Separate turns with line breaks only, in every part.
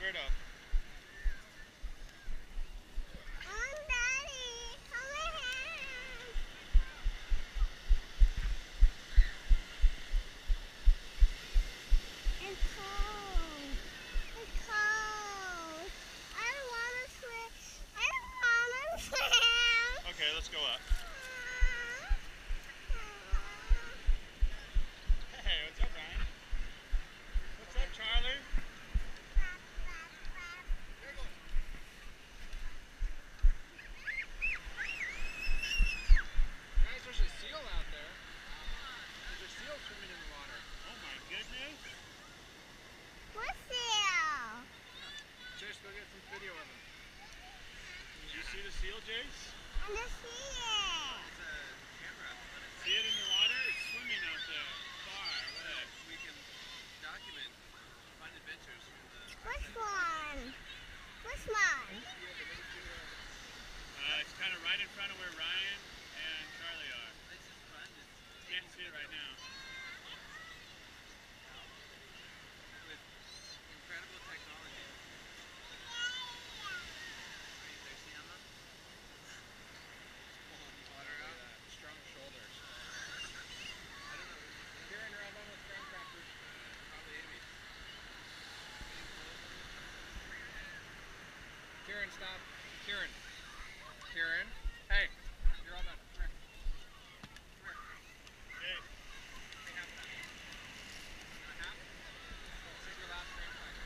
Gerdo.
Daddy. Hold my hand. It's cold. It's cold. I don't want to swim. I don't want to swim.
Okay, let's go up. Hey, what's up, Ryan? What's up, Charlie?
Guys, there's a seal out there. There's a seal swimming in the water.
Oh my goodness.
What's seal?
Chase, go get some video of him.
Did you see the seal, Jace?
And the seal.
It's a camera, but
See it in the water? It's swimming out there. Far away.
we can document fun adventures from the.
Which one? Which one?
It's kind of right in front of where Ryan and Charlie are.
This is fun.
Can't see it right now.
With incredible technology. Are you thirsty, Emma? Pulling water out.
Strong shoulders.
I don't know.
Karen, you're on with graham crackers.
Probably Amy.
Karen, stop. Karen. Karen. Hey, you're all done. Come here. Come here.
Okay.
Hey, half that. You want half? Save your last graham cracker.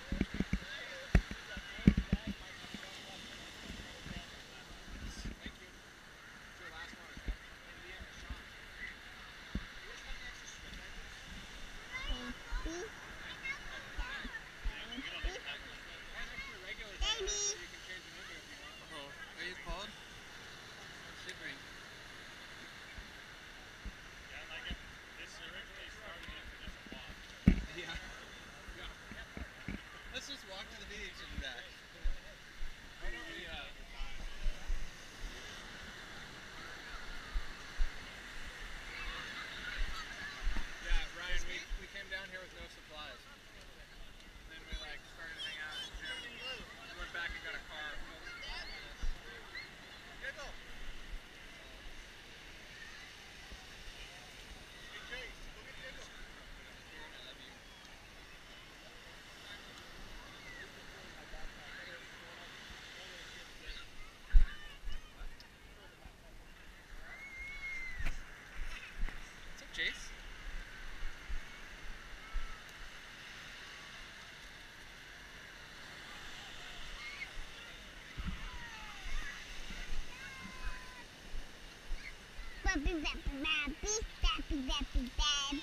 Thank you. It's your last one, okay? And Liam and Sean. You guys got any extra sweat diapers?
Baby.
Right next to the regular
Baby.
so you can change them into if you want.
Oh, are you cold? I'm shivering.
Yeah, I like it. This originally started as just a walk.
Yeah. Let's just walk to the beach and back.
Why don't we,
Yeah, Ryan, we came down here with no supplies. And then we like started to hang out at the gym. We went back and got a car.
Giggle.
Karen, I love you. What's up, Chase?
Baby, baby, baby, baby, baby, baby.